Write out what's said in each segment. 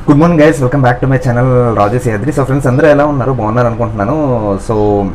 Good morning guys, welcome back to my channel Rajesh Yadri. So friends అందరూ ఎలా ఉన్నారు? బాగున్నారు అనుకుంటున్నాను. సో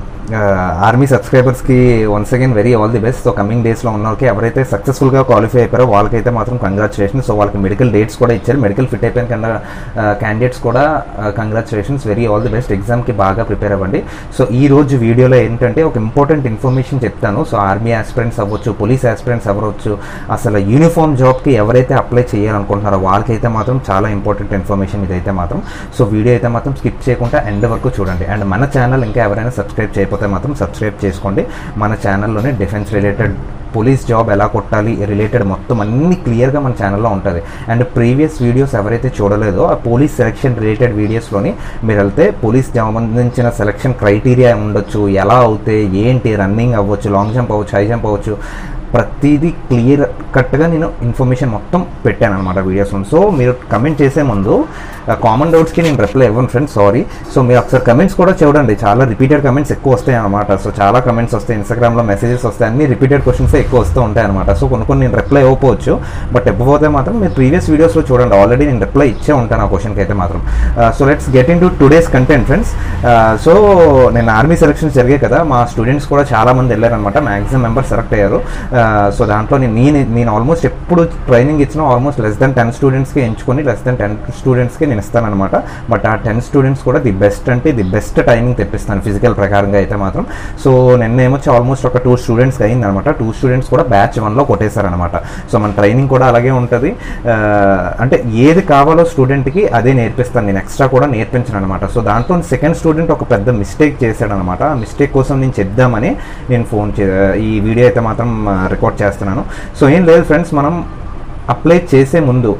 ఆర్మీ సబ్స్క్రైబర్స్కి once again very all the best. So coming డేస్లో ఉన్న వాళ్ళకి ఎవరైతే సక్సెస్ఫుల్గా క్వాలిఫై అయిపోయారో వాళ్ళకైతే మాత్రం కంగ్రాచులేషన్స్. సో వాళ్ళకి మెడికల్ డేట్స్ కూడా ఇచ్చారు. మెడికల్ ఫిట్ అయిపోయిన క్యాండిడేట్స్ కూడా congratulations, very all the best. ఎగ్జామ్కి బాగా ప్రిపేర్ అవ్వండి. సో ఈ రోజు వీడియోలో ఏంటంటే ఒక ఇంపార్టెంట్ ఇన్ఫర్మేషన్ చెప్తాను. సో ఆర్మీ ఆస్పిరెంట్స్ అవ్వచ్చు, పోలీస్ ఆస్పిరెంట్స్ అవ్వచ్చు, అసలు యూనిఫామ్ జాబ్కి ఎవరైతే అప్లై చేయాలనుకుంటున్నారో వాళ్ళకైతే మాత్రం చాలా ఇంపార్టెంట్ ఇన్ఫర్మేషన్ ఇదైతే మాత్రం. సో వీడియో అయితే మాత్రం స్కిప్ చేయకుండా ఎండ్ వరకు చూడండి. అండ్ మన ఛానల్ ఇంకా ఎవరైనా సబ్స్క్రైబ్ చేయకపోతే మాత్రం సబ్స్క్రైబ్ చేసుకోండి. మన ఛానల్లోనే డిఫెన్స్ రిలేటెడ్, పోలీస్ జాబ్ ఎలా కొట్టాలి రిలేటెడ్ మొత్తం అన్ని క్లియర్గా మన ఛానల్లో ఉంటుంది. అండ్ ప్రీవియస్ వీడియోస్ ఎవరైతే చూడలేదో ఆ పోలీస్ సెలక్షన్ రిలేటెడ్ వీడియోస్లోని మీరు వెళ్తే పోలీస్ సంబంధించిన సెలక్షన్ క్రైటీరియా ఉండొచ్చు, ఎలా అవుతే ఏంటి, రన్నింగ్ అవ్వచ్చు, లాంగ్ జంప్ అవ్వచ్చు, హై జంప్ అవ్వచ్చు, ప్రతిదీ క్లియర్ కట్గా నేను ఇన్ఫర్మేషన్ మొత్తం పెట్టాను అనమాట వీడియోస్లో. సో మీరు కమెంట్ చేసే ముందు కామన్ డౌట్స్కి నేను రిప్లై ఇవ్వను ఫ్రెండ్స్, సారీ. సో మీరు ఒకసారి కమెంట్స్ కూడా చూడండి, చాలా రిపీటెడ్ కమెంట్స్ ఎక్కువ వస్తాయి అనమాట. సో చాలా కమెంట్స్ వస్తాయి, ఇన్స్టాగ్రామ్లో మెసేజెస్ వస్తాయి, అన్ని రిపీటెడ్ క్వశ్చన్స్ ఎక్కువ వస్తూ ఉంటాయి అనమాట. సో కొన్ని నేను రిప్లై ఇవ్వకపోవచ్చు, బట్ ఇవ్వకపోతే మాత్రం మీరు ప్రీవియస్ వీడియోస్లో చూడండి, ఆల్రెడీ నేను రిప్లై ఇచ్చే ఉంటాను ఆ క్వశ్చన్కి అయితే మాత్రం. So let's get into today's content friends. So నేను ఆర్మీ సెలక్షన్స్ జరిగాయి కదా, మా స్టూడెంట్స్ కూడా చాలామంది వెళ్ళారనమాట, మ్యాక్సిమం మెంబర్స్ సెలెక్ట్ అయ్యారు. సో దాంట్లో నేను ఆల్మోస్ట్ ఎప్పుడు ట్రైనింగ్ ఇచ్చినా ఆల్మోస్ట్ లెస్ దెన్ 10 స్టూడెంట్స్కి ఎంచుకొని లెస్ దెన్ 10 స్టూడెంట్స్కి నేను ఇస్తానమాట. బట్ ఆ 10 స్టూడెంట్స్ కూడా ది బెస్ట్ టైమింగ్ తెప్పిస్తాను ఫిజికల్ ప్రకారంగా అయితే మాత్రం. సో నిన్నేమొచ్చి ఆల్మోస్ట్ ఒక 2 స్టూడెంట్స్కి అయిందనమాట. 2 స్టూడెంట్స్ కూడా బ్యాచ్ 1లో కొట్టేశారనమాట. సో మన ట్రైనింగ్ కూడా అలాగే ఉంటుంది. అంటే ఏది కావాలో స్టూడెంట్కి అదే నేర్పిస్తాను నేను, ఎక్స్ట్రా కూడా నేర్పించను అనమాట. సో దాంట్లో సెకండ్ స్టూడెంట్ ఒక పెద్ద మిస్టేక్ చేశాడనమాట. ఆ మిస్టేక్ కోసం నేను చెప్దామని నేను ఈ వీడియో అయితే మాత్రం రికార్డ్ చేస్తున్నాను. సో ఏం లేదు ఫ్రెండ్స్, మనం అప్లై చేసే ముందు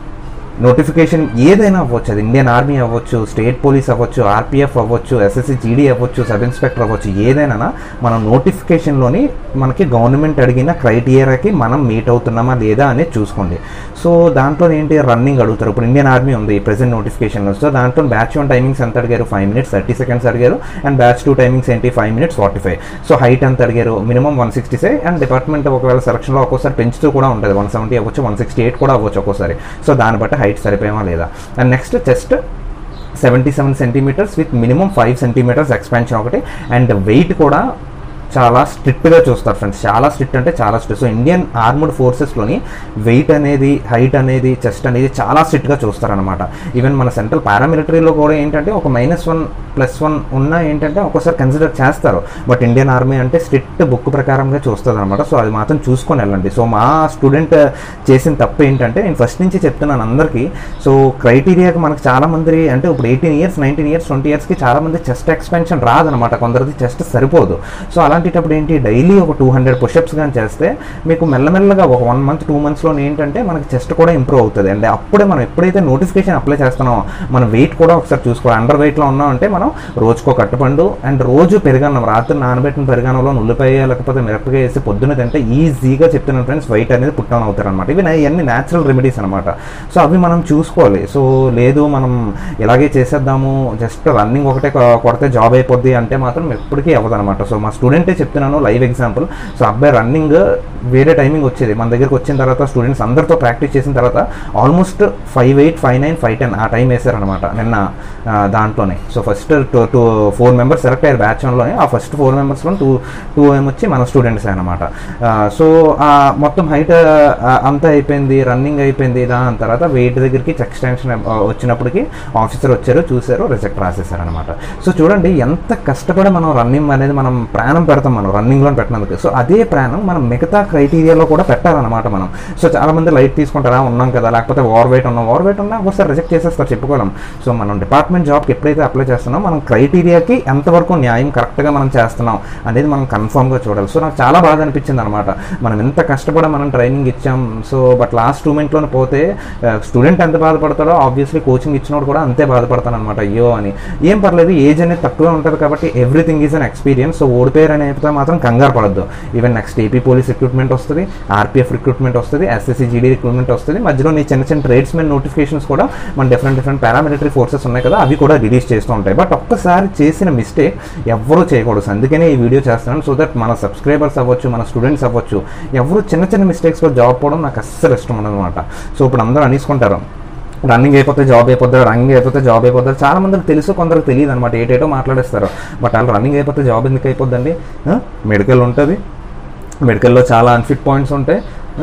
నోటిఫికేషన్ ఏదైనా అవ్వచ్చు, అది ఇండియన్ ఆర్మీ అవ్వచ్చు, స్టేట్ పోలీస్ అవ్వచ్చు, ఆర్పిఎఫ్ అవ్వచ్చు, ఎస్ఎస్సి జీడీ అవ్వచ్చు, సబ్ ఇన్స్పెక్టర్ అవ్వచ్చు, ఏదైనా మనం నోటిఫికేషన్లోని మనకి గవర్నమెంట్ అడిగిన క్రైటీరియాకి మనం మీట్ అవుతున్నామా లేదా అనేది చూసుకోండి. సో దాంట్లో ఏంటి, రన్నింగ్ అడుగుతారు. ఇప్పుడు ఇండియన్ ఆర్మీ ఉంది ప్రెసెంట్ నోటిఫికేషన్లో. సో దాంట్లో బ్యాచ్ 1 టైమింగ్స్ ఎంత అడిగారు? 5 minutes 30 seconds అడిగారు. అండ్ బ్యాచ్ 2 టైమింగ్స్ ఏంటి? 5 minutes 45. సో హైట్ ఎంత అడిగారు? మినిమం 165. అండ్ డిపార్ట్మెంట్ ఒకవేళ సెలక్షన్లో ఒక్కోసారి పెంచుతూ కూడా ఉంటుంది, 170 అవ్వచ్చు, 168 కూడా అవ్వచ్చు ఒక్కోసారి. సో దాన్ని బట్టి హైట్ సరిపోయామా లేదా. And next chest 77 centimeters with minimum 5 centimeters expansion ఒకటి. అండ్ వెయిట్ కూడా చాలా స్ట్రిక్ట్గా చూస్తారు ఫ్రెండ్స్, చాలా స్ట్రిక్ట్ అంటే చాలా స్ట్రిక్ట్. సో ఇండియన్ ఆర్మ్డ్ ఫోర్సెస్లోని వెయిట్ అనేది, హైట్ అనేది, చెస్ట్ అనేది చాలా స్ట్రిక్ట్గా చూస్తారనమాట. ఈవెన్ మన సెంట్రల్ పారామిలిటరీలో కూడా ఏంటంటే ఒక -1 +1 ఉన్నా ఏంటంటే ఒక్కోసారి కన్సిడర్ చేస్తారు. బట్ ఇండియన్ ఆర్మీ అంటే స్ట్రిక్ట్ బుక్ ప్రకారంగా చూస్తుంది అనమాట. సో అది మాత్రం చూసుకొని వెళ్ళండి. సో మా స్టూడెంట్ చేసిన తప్పు ఏంటంటే, నేను ఫస్ట్ నుంచి చెప్తున్నాను అందరికీ. సో క్రైటీరియాకి మనకు చాలామంది అంటే ఇప్పుడు 18 years 19 years 20 yearsకి చాలామంది చెస్ట్ ఎక్స్పెన్షన్ రాదనమాట, కొందరిది చెస్ట్ సరిపోదు. సో అలాంటిటప్పుడు ఏంటి, డైలీ ఒక 200 పుషప్స్ కానీ చేస్తే మీకు మెల్లమెల్లగా ఒక 1 month 2 monthsలో ఏంటంటే మనకి చెస్ట్ కూడా ఇంప్రూవ్ అవుతుంది. అండ్ అప్పుడే మనం ఎప్పుడైతే నోటిఫికేషన్ అప్లై చేస్తున్నామో మన వెయిట్ కూడా ఒకసారి చూసుకోవాలి. అండర్ వెయిట్లో ఉన్నామంటే మనం రోజుకో కట్టుపండు అండ్ రోజు పెరుగన్నం, రాత్రి నానబెట్టిన పెరుగన్నంలో ఉల్లిపాయ లేకపోతే మిరపకాయ వేసి పొద్దున్న తింటే ఈజీగా చెప్తున్నాను ఫ్రెండ్స్, వెయిట్ అనేది పుట్ డౌన్ అవుతారు అనమాట. ఇవన్నీ న్యాచురల్ రెమెడీస్ అనమాట. సో అవి మనం చూసుకోవాలి. సో లేదు మనం ఇలాగే చేసేద్దాము, జస్ట్ రన్నింగ్ ఒకటే కొడితే జాబ్ అయిపోద్ది అంటే మాత్రం ఎప్పటికీ అవ్వదనమాట. సో మా స్టూడెంటే చెప్తున్నాను లైవ్ ఎగ్జాంపుల్. సో అబ్బాయి రన్నింగ్ వేరే టైమింగ్ వచ్చేది, మన దగ్గరికి వచ్చిన తర్వాత స్టూడెంట్స్ అందరితో ప్రాక్టీస్ చేసిన తర్వాత ఆల్మోస్ట్ 5'8", 5'9", 5'10" ఆ టైం వేశారనమాట నిన్న దాంట్లోనే. సో ఫస్ట్ 4 members సెలెక్ట్ అయ్యారు బ్యాచ్ 1లోనే. ఆ ఫస్ట్ 4 membersలో 2 వచ్చి మన స్టూడెంట్స్ అనమాట. సో మొత్తం హైట్ అంతా అయిపోయింది, రన్నింగ్ అయిపోయింది. దాని తర్వాత వెయిట్ దగ్గరికి చెక్ ఎక్స్టెన్షన్ వచ్చినప్పటికీ ఆఫీసర్ వచ్చారు, చూశారు, రిజెక్ట్ రాసేసారనమాట. సో చూడండి ఎంత కష్టపడి మనం రన్నింగ్ అనేది మనం ప్రాణం పెడతాం, మనం రన్నింగ్లో పెట్టినందుకు. సో అదే ప్రాణం మనం మిగతా క్రైటీరియాలో కూడా పెట్టాలన్నమాట మనం. సో చాలామంది లైట్ తీసుకుంటారా, ఉన్నాం కదా, లేకపోతే ఓవర్ వెయిట్ ఉన్నా ఒకసారి రిజెక్ట్ చేసేస్తారు, చెప్పుకోలేం. సో మనం డిపార్ట్మెంట్ జాబ్కి ఎప్పుడైతే అప్లై చేస్తున్నాం మనం క్రైటీరియాకి ఎంతవరకు న్యాయం కరెక్ట్గా మనం చేస్తున్నాం అనేది మనం కన్ఫర్మ్గా చూడాలి. సో నాకు చాలా బాధ అనిపించింది అనమాట, మనం ఎంత కష్టపడి మనం ట్రైనింగ్ ఇచ్చాం. సో బట్ లాస్ట్ మూమెంట్లోనే పోతే స్టూడెంట్ ఎంత బాధపడతాడో ఆబ్వియస్లీ కోచింగ్ ఇచ్చినోడు కూడా అంతే బాధపడతాను అనమాట. అయ్యో అని. ఏం పర్లేదు, ఏజ్ అనేది తక్కువే ఉంటుంది కాబట్టి everything is an experience. So ఓడిపోయారు అనేది మాత్రం కంగారు పడద్దు. Even next AP police recruitment వస్తుంది, ఆర్పిఎఫ్ రిక్రూట్మెంట్ వస్తుంది, ఎస్ఎస్సి జీడీ రిక్రూట్మెంట్ వస్తుంది. మధ్యలో నీ చిన్న ట్రేడ్స్మెన్ నోటిఫికేషన్స్ కూడా మన డిఫరెంట్ పారామిలిటరీ ఫోర్సెస్ ఉన్నాయి కదా, అవి కూడా రిలీజ్ చేస్తూ ఉంటాయి. బట్ ఒక్కసారి చేసిన మిస్టేక్ ఎవ్వరూ చేయకూడదు. అందుకనే ఈ వీడియో చేస్తున్నాను. సో దట్ మన సబ్స్క్రైబర్స్ అవ్వచ్చు, మన స్టూడెంట్స్ అవ్వచ్చు, ఎవరు చిన్న మిస్టేక్స్లో జాబ్ పోవడం నాకు అస్సలు ఇష్టం ఉండదు అనమాట. సో ఇప్పుడు అందరూ అనేసుకుంటారు, రన్నింగ్ అయిపోతే జాబ్ అయిపోతారు, రన్నింగ్ అయిపోతే జాబ్ అయిపోతారు. చాలా మందికి తెలుసు, కొందరికి తెలియదు అనమాట, ఏటేటో మాట్లాడేస్తారు. బట్ వాళ్ళు రన్నింగ్ అయిపోతే జాబ్ ఎందుకు అయిపోద్దండి? మెడికల్ ఉంటుంది, మెడికల్లో చాలా అన్ఫిట్ పాయింట్స్ ఉంటాయి,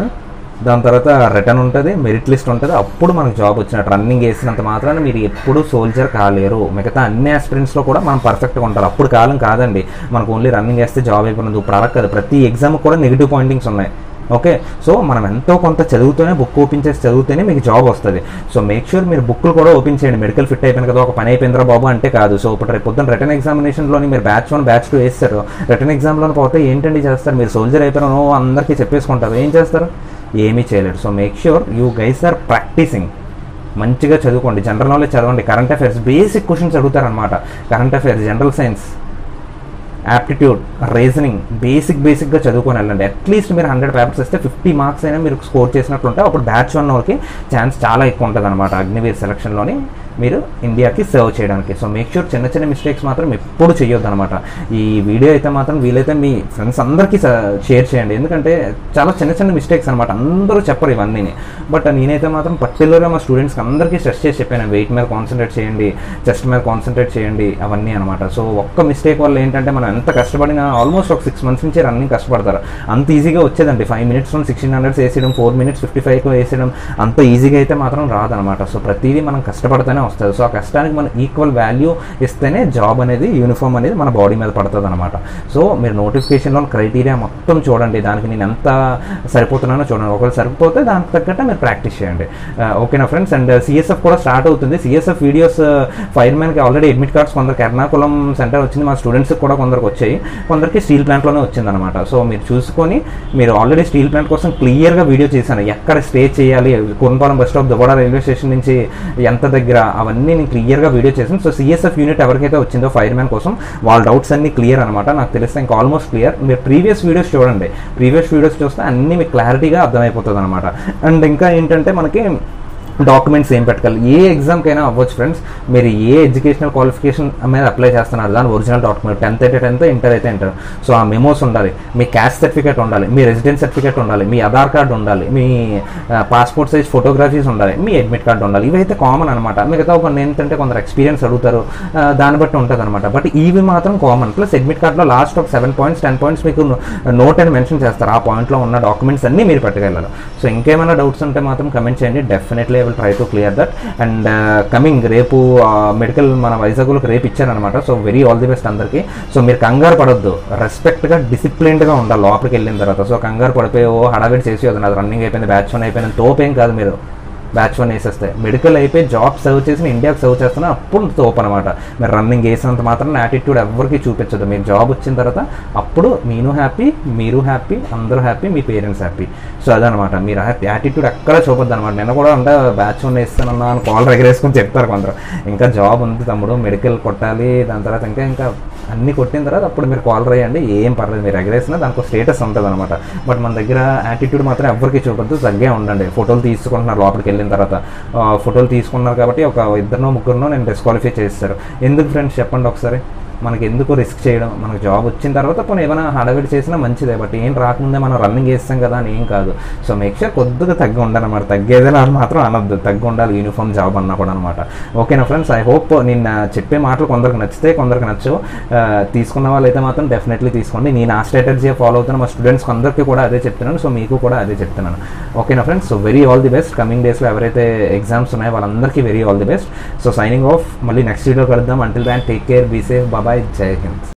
దాని తర్వాత రిటర్న్ ఉంటుంది, మెరిట్ లిస్ట్ ఉంటుంది, అప్పుడు మనకు జాబ్ వచ్చినట్టు. రన్నింగ్ వేసినంత మాత్రాన మీరు ఎప్పుడు సోల్జర్ కాలేరు. మిగతా అన్ని ఆస్పిరెంట్స్లో కూడా మనం పర్ఫెక్ట్గా ఉంటారు. అప్పుడు కాలం కాదండి మనకు ఓన్లీ రన్నింగ్ వేస్తే జాబ్ అయిపోయినది. ఇప్పుడు అలా కాదు, ప్రతి ఎగ్జామ్ కూడా నెగిటివ్ పాయింటింగ్స్ ఉన్నాయి. ఓకే, సో మనం ఎంతో కొంత చదివితేనే, బుక్ ఓపెన్ చేసి చదివితేనే మీకు జాబ్ వస్తుంది. సో మేక్ షూర్ మీరు బుక్లు కూడా ఓపెన్ చేయండి. మెడికల్ ఫిట్ అయిపోయింది కదా, ఒక పని అయిపోయిందిరా బాబు అంటే కాదు. సో ఇప్పుడు రేపు పొద్దున్న రిటర్న్ ఎగ్జామినేషన్లోని మీరు బ్యాచ్ 1 బ్యాచ్ 2 వేస్తారు, రిటర్న్ ఎగ్జామ్లోని పోతే ఏంటండి చేస్తారు? మీరు సోల్జర్ అయిపోయారో అందరికీ చెప్పేసుకుంటారు, ఏం చేస్తారు? ఏమీ చేయలేరు. So make sure you guys are practising. మంచిగా చదువుకోండి, జనరల్ నాలెడ్జ్ చదవండి, కరెంట్ అఫైర్స్ బేసిక్ క్వశ్చన్స్ అడుగుతారనమాట. Current affairs, general science, aptitude, reasoning బేసిక్గా చదువుకొని వెళ్ళండి. అట్లీస్ట్ మీరు 100 పేపర్స్ ఇస్తే 50 మార్క్స్ అయినా మీరు స్కోర్ చేసినట్లుంటే అప్పుడు బ్యాచ్ 1 వాళ్ళకి ఛాన్స్ చాలా ఎక్కువ ఉంటుంది అనమాట అగ్నివీర్ సెలక్షన్లోని మీరు ఇండియాకి సర్వ్ చేయడానికి. సో మేక్ షూర్ చిన్న చిన్న మిస్టేక్స్ మాత్రం ఎప్పుడు చేయొద్దు అనమాట. ఈ వీడియో అయితే మాత్రం వీలైతే మీ ఫ్రెండ్స్ అందరికీ షేర్ చేయండి, ఎందుకంటే చాలా చిన్న చిన్న మిస్టేక్స్ అనమాట, అందరూ చెప్పరు ఇవన్నీ. బట్ నేనైతే మాత్రం పర్టికులర్గా మా స్టూడెంట్స్కి అందరికీ స్ట్రెస్ చేసి చెప్పాను, వెయిట్ మీద కాన్సన్ట్రేట్ చేయండి, చెస్ట్ మీద కాన్సన్ట్రేట్ చేయండి, అవన్నీ అనమాట. సో ఒక్క మిస్టేక్ వల్ల ఏంటంటే మనం ఎంత కష్టపడినా, ఆల్మోస్ట్ ఒక 6 months నుంచి రన్నింగ్ కష్టపడతారు, అంత ఈజీగా వచ్చేదండి 5 minutes 1600 వేసేయడం, 4 minutes 55 వేసేయడం, అంత ఈజీగా అయితే మాత్రం రాదనమాట. సో ప్రతిదీ మనం కష్టపడితేనే వస్తుంది. సో ఆ కష్టానికి మనం ఈక్వల్ వాల్యూ ఇస్తేనే జాబ్ అనేది, యూనిఫామ్ అనేది మన బాడీ మీద పడుతుంది అనమాట. సో మీరు నోటిఫికేషన్లో క్రైటీరియా మొత్తం చూడండి, దానికి నేను ఎంత సరిపోతున్నానో చూడండి. ఒకవేళ సరిపోతే దానికి తగ్గట్టు మీరు ప్రాక్టీస్ చేయండి. ఓకేనా ఫ్రెండ్స్? అండ్ సిఎస్ఎఫ్ కూడా స్టార్ట్ అవుతుంది. సిఎస్ఎఫ్ వీడియోస్ ఫైర్మెన్కి ఆల్రెడీ అడ్మిట్ కార్డ్స్ కొందరికి ఎర్నాకుళం సెంటర్ వచ్చింది, మా స్టూడెంట్స్కి కూడా కొందరికి వచ్చాయి, కొందరికి స్టీల్ ప్లాంట్లోనే వచ్చిందనమాట. సో మీరు చూసుకొని, మీరు ఆల్రెడీ స్టీల్ ప్లాంట్ కోసం క్లియర్గా వీడియో చేశాను, ఎక్కడ స్టే చేయాలి, Kurnapalem bus stop, Duvvada railway station నుంచి ఎంత దగ్గర, అవన్నీ నేను క్లియర్గా వీడియో చేశాను. సో సిఎస్ఎఫ్ యూనిట్ ఎవరికైతే వచ్చిందో ఫైర్మెన్ కోసం, వాళ్ళ డౌట్స్ అన్ని క్లియర్ అనమాట. నాకు తెలిస్తే ఇంకా ఆల్మోస్ట్ క్లియర్. మీరు ప్రీవియస్ వీడియోస్ చూడండి, ప్రీవియస్ వీడియోస్ చూస్తే అన్నీ మీకు క్లారిటీగా అర్థమైపోతుంది అనమాట. అండ్ ఇంకా ఏంటంటే మనకి డాక్యుమెంట్స్ ఏం పెట్టాలి, ఏ ఎగ్జామ్కైనా అవ్వచ్చు ఫ్రెండ్స్. మీరు ఏ ఎడ్యుకేషనల్ క్వాలిఫికేషన్ మీద అప్లై చేస్తున్నారు, దాని ఒరిజినల్ డాక్యుమెంట్, 10th అయితే 10th, ఇంటర్ అయితే ఇంటర్. సో ఆ మెమోస్ ఉండాలి, మీ క్యాస్ట్ సర్టిఫికేట్ ఉండాలి, మీ రెసిడెన్స్ సర్టిఫికేట్ ఉండాలి, మీ ఆధార్ కార్డు ఉండాలి, మీ పాస్పోర్ట్ సైజ్ ఫోటోగ్రఫీస్ ఉండాలి, మీ అడ్మిట్ కార్డు ఉండాలి. ఇవైతే కామన్ అనమాట. మిగతా కొన్ని ఏంటంటే కొందరు ఎక్స్పీరియన్స్ అడుగుతారు, దాన్ని బట్టి ఉంటుంది అనమాట. బట్ ఇవి మాత్రం కామన్. ప్లస్ అడ్మిట్ కార్డులో లాస్ట్ ఒక 7 points 10 points మీకు నోట్ అని మెన్షన్ చేస్తారు, ఆ పాయింట్లో ఉన్న డాక్యుమెంట్స్ అన్నీ మీరు పట్టుకెళ్ళాలి. సో ఇంకేమైనా డౌట్స్ ఉంటే మాత్రం కమెంట్ చేయండి, definitely will try to clear that. And coming రేపు మెడికల్ మన వైజాగ్లోకి రేపు ఇచ్చారనమాట. So very all the best అందరికీ. సో మీరు కంగారు పడొద్దు, రెస్పెక్ట్గా డిసిప్లిన్డ్గా ఉండాలి లోపలికి వెళ్ళిన తర్వాత. సో కంగారు పడిపోయి హడావిడి చేసి వద్దు, నాది రన్నింగ్ అయిపోయింది, బ్యాచ్ 1 అయిపోయింది, తోపేం కాదు. మీరు బ్యాచ్ 1 వేసేస్తే మెడికల్ అయిపోయి జాబ్ సర్వ్ చేసి ఇండియాకి సర్వ్ చేస్తున్నా అప్పుడు తోపు అనమాట. మీరు రన్నింగ్ వేసినంత మాత్రం యాటిట్యూడ్ ఎవరికి చూపించదు. మీరు జాబ్ వచ్చిన తర్వాత అప్పుడు నేను హ్యాపీ, మీరు హ్యాపీ, అందరూ హ్యాపీ, మీ పేరెంట్స్ హ్యాపీ. సో అదనమాట, మీరు యాటిట్యూడ్ ఎక్కడ చూపొద్దు అనమాట. నిన్న కూడా అంటే బ్యాచ్ 1 వేస్తానన్నా అని కాల్ ఎగరేసుకొని చెప్తారు కొందరు, ఇంకా జాబ్ ఉంది తమ్ముడు, మెడికల్ కొట్టాలి, దాని తర్వాత ఇంకా అన్నీ కొట్టిన తర్వాత అప్పుడు మీరు కాల్ రాయండి, ఏం పర్లేదు, మీరు ఎగరేసినా దానికి స్టేటస్ ఉంటుంది అనమాట. బట్ మన దగ్గర యాటిట్యూడ్ మాత్రం ఎవరికి చూపొద్దు, తగ్గే ఉండండి. ఫోటోలు తీసుకుంటున్నారు లోపలికి వెళ్ళిన తర్వాత, ఫోటోలు తీసుకున్నారు కాబట్టి ఒక 2 ముగ్గురునో నేను డిస్క్వాలిఫై చేస్తారు. ఎందుకు ఫ్రెండ్స్ చెప్పండి ఒకసారి, మనకి ఎందుకు రిస్క్ చేయడం? మనకు జాబ్ వచ్చిన తర్వాత పోనీ ఏమైనా హడావిడి చేసినా మంచిదే, బట్ ఏం రాకముందే మనం రన్నింగ్ చేస్తాం కదా అని ఏం కాదు. సో మేక్ షూర్ కొద్దిగా తగ్గి ఉండాలి అనమాట. తగ్గేదేలా మాత్రం అనొద్దు, తగ్గి ఉండాలి యూనిఫామ్ జాబ్ అన్నా కూడా అనమాట. ఓకేనా ఫ్రెండ్స్? ఐ హోప్ నేను చెప్పే మాటలు కొందరికి నచ్చితే, కొందరికి నచ్చవు. తీసుకున్న వాళ్ళైతే మాత్రం డెఫినెట్లీ తీసుకోండి. నేను ఆ స్ట్రాటజీ ఫాలో అవుతున్నా, మా స్టూడెంట్స్కి అందరికీ కూడా అదే చెప్తున్నాను. సో మీకు కూడా అదే చెప్తున్నాను. ఓకేనా friends? So very all the best. Coming డేస్లో ఎవరైతే ఎగ్జామ్స్ ఉన్నాయో వాళ్ళందరికీ very all the best. So signing off, మళ్ళీ నెక్స్ట్ వీడియో కలుద్దాం. Until then take care, be safe, bye, Jai Hind.